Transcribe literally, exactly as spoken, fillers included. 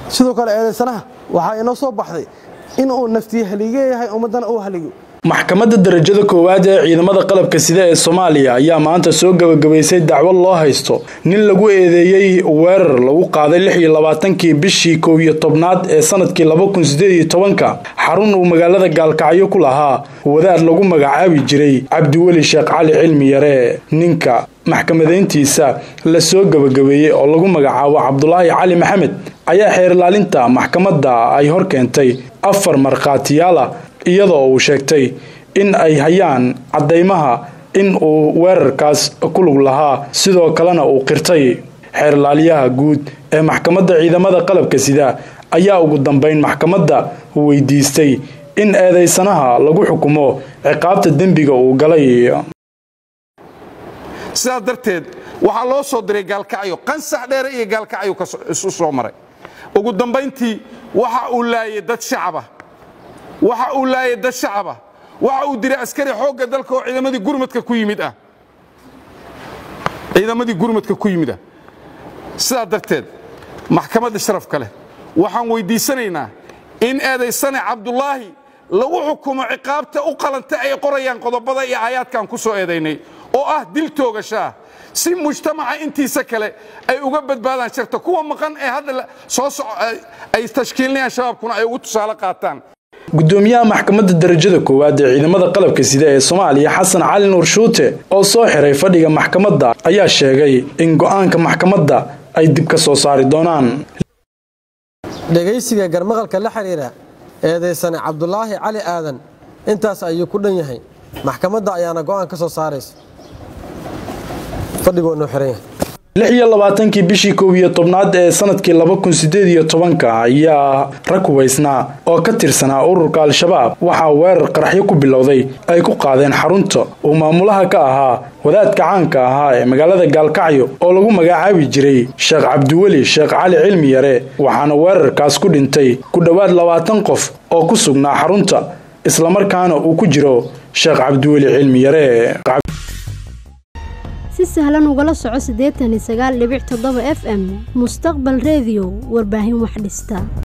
sidoo kale eedeysanaha waxa inoo soo baxday in uu naftii haligeeyahay ummadana uu haligo maxkamadda darajada koowaad ee ciidamada qalabka sida ee Soomaaliya ayaa maanta soo gabagabaysay dacwad loo haysto nin lagu eedeeyay weerar lagu qaaday lix iyo labaatan-kii bishii kow iyo tobnaad ee sanadkii laba kun siddeed iyo toban-ka xarun uu magaalada Gaalkacyo ku lahaa wadaad lagu magacaabi jiray Cabdiweli Sheekh Cali Cilmi Yare ninka maxkamadeyntiisa la soo gabagabeeyay oo lagu magacaabo Cabdullaahi Cali Maxamed ayaa xeer ilaalinta maxkamadda ay hor keentay afar marqaatiyaal iyadoo uu sheegtay in ay hayaan cadeymaha in uu weerarkaas ku lug lahaa sidoo kalena uu qirtay xeer ilaaliyaha guud ee maxkamadda ciidamada qalabka sida ayaa ugu dambeyn maxkamadda weydiistay in eedeysanaha lagu xukumo ciqaabta dambiga uu galay sidaa darteed waxaa loo soo diray Gaalkacyo qansax dheer iyo Gaalkacyo ka soo maray ugu dambeyntii waxa uu laayay dad shacab ah waxa uu laayay dad shacab ah waxa uu diray askari xoogga dalka oo ciidamadii gurmadka ku yimid ah ciidamadii gurmadka ku yimid ah sidaa darteed maxkamadda sharafka leh waxaan weydiisanaynaa in eedeysane Cabdullaahi lagu xukumo ciqaabta u qalanta ay qorayaan qodobada iyo aayaadkan ku soo eedeynay oo ah dil toogasha si mujtamaca intiisa kale ay uga badbaadaan sharta kuwa maqan ee hadda soo ay tashkiilinayaan shabaabkuna ay ugu tusaale qaataan gudoomiyaha maxkamadda darajada koowaad ee ciidamada qalabka sida ee Soomaaliya Xasan Cali Nuur Shuute oo soo xiray fadhiga maxkamadda ayaa sheegay in go'aanka maxkamadda ay dib ka soo saari doonaan dhageysiga garmaqalka la xiriira eedeysane Cabdullaahi Cali Aadan intaas ayuu ku dhan yahay maxkamadda ayaana go'aan ka soo saaraysa fadhigoona xiray lix iyo labaatan-kii bishii kow iyo tobnaad ee sanadkii laba kun siddeed iyo toban-ka ayaa rag hubaysnaa oo ka tirsanaa ururka Al-Shabaab waxa weerar qaraxyo ku bilowday ay ku qaadeen xarunta uu maamulaha ka ahaa wadaadka caanka ahaa ee magaalada Gaalkacyo oo lagu magacaabi jiray Sheekh Cabdiweli Sheekh Cali Cilmi Yare waxaana weerarkaas ku dhintay ku dhawaad labaatan qof oo ku sugnaa xarunta isla markaana uu ku jiro Sheekh Cabdiweli Cilmi Yare si sahlan ugala soco siddeetan iyo sagaal dhibic toddoba F M Mustaqbal Radio warbaahin wax dhista.